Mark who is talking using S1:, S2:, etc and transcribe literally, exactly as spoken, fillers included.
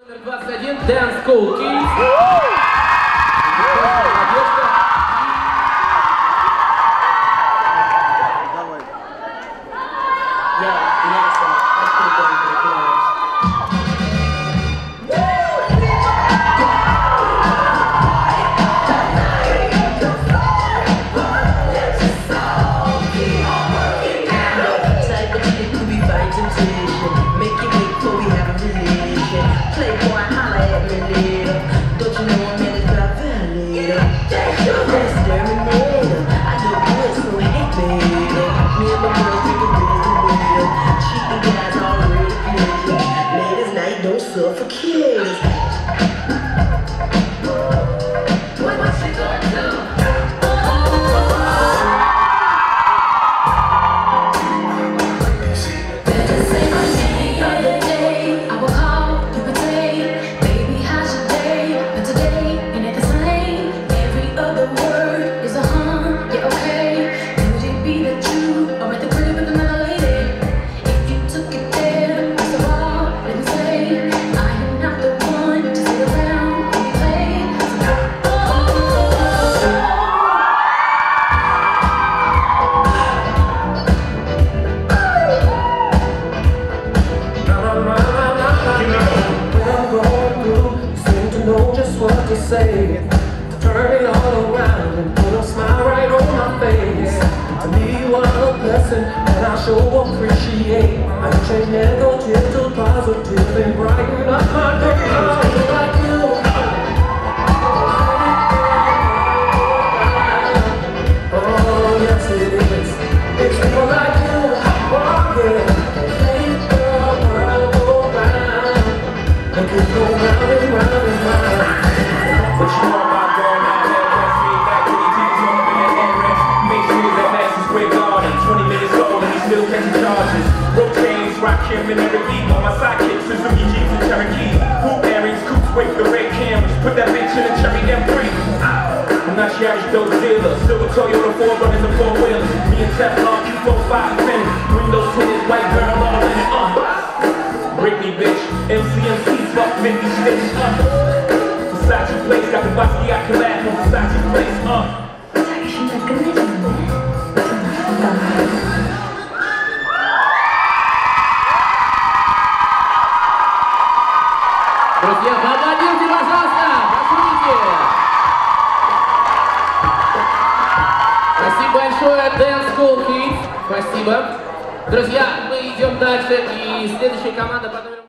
S1: двадцать один Dance School Kids.
S2: Давай.
S3: Я, мясо, открытым прикрываюсь. Don't suffocate us. What, what she gonna do? Better say my name. The other day, I will call, you would say, baby, how's your day? But today, ain't it the same? Every other word is a huh, yeah, okay. Could it be the truth? Or at the crib with another lady? If you took it there, first of all, let me say,
S1: to say, to turn it all around and put a smile right on my face. To me you are a blessing and I sure appreciate. I change negative to positive and brighten up my days. Like you. Oh yes it is. It's people like you. Oh yeah. Make the world go round. Make it go round and round and round.
S4: But you know about going out there, catch me back when he teaches on up in that headrest. Make sure that Madison Square Garden, twenty minutes old and he still catching charges. Rope chains, rock him and every beat on my sidekick, Suzuki Jeeps and Cherokee. Hoop earrings, coops, wait for the red cameras. Put that bitch in a Cherry M three. I'm not your average dope dealer. Still with Toyota four runners and four wheelers. Me and Teflon, Q four five ten. Windows tinted, white girl all in it. Uh. Britney bitch, M C M C, fuck fifty stitch. Uh. Versace place, got the Basquiat collab from Versace place, uh.
S5: 자기 신발 끝내줬는데?
S1: Друзья, поаплодируйте, пожалуйста! Пошумите! Спасибо большое, Dance School Kids. Спасибо. Друзья, мы идем дальше, и следующая команда под номером...